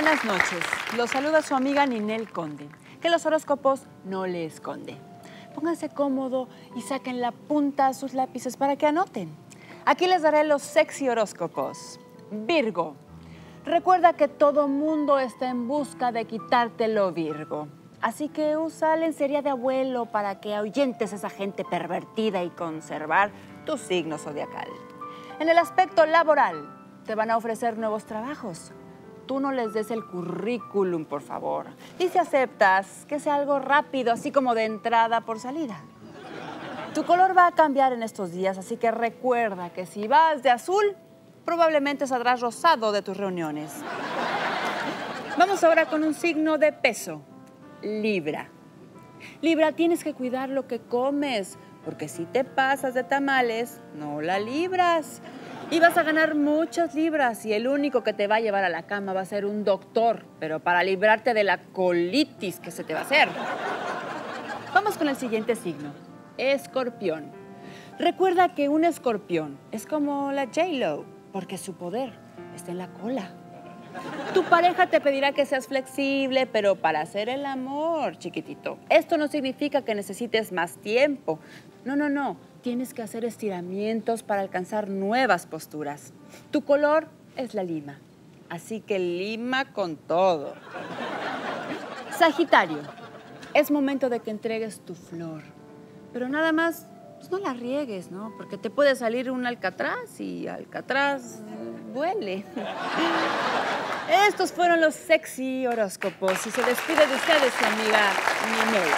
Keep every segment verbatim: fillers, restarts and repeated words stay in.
Buenas noches. Los saluda su amiga Ninel Conde, que los horóscopos no le esconde. Pónganse cómodo y saquen la punta a sus lápices para que anoten. Aquí les daré los sexy horóscopos. Virgo. Recuerda que todo mundo está en busca de quitártelo, Virgo. Así que usa lencería de abuelo para que ahuyentes a esa gente pervertida y conservar tu signo zodiacal. En el aspecto laboral, te van a ofrecer nuevos trabajos. Tú no les des el currículum, por favor. Y si aceptas, que sea algo rápido, así como de entrada por salida. Tu color va a cambiar en estos días, así que recuerda que si vas de azul, probablemente saldrás rosado de tus reuniones. Vamos ahora con un signo de peso. Libra. Libra, tienes que cuidar lo que comes, porque si te pasas de tamales, no la libras. Y vas a ganar muchas libras y el único que te va a llevar a la cama va a ser un doctor, pero para librarte de la colitis que se te va a hacer. Vamos con el siguiente signo. Escorpión. Recuerda que un escorpión es como la J Lo, porque su poder está en la cola. Tu pareja te pedirá que seas flexible, pero para hacer el amor, chiquitito. Esto no significa que necesites más tiempo. No, no, no. Tienes que hacer estiramientos para alcanzar nuevas posturas. Tu color es la lima, así que lima con todo. Sagitario. Es momento de que entregues tu flor, pero nada más pues no la riegues, ¿no? Porque te puede salir un alcatraz y alcatraz duele. Estos fueron los sexy horóscopos y se despide de ustedes su amiga Ninel.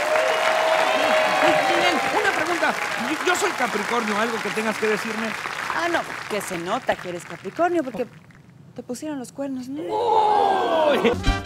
Una pregunta. Yo soy Capricornio, ¿algo que tengas que decirme? Ah, no, que se nota que eres Capricornio porque te pusieron los cuernos, ¿no? ¡Uy!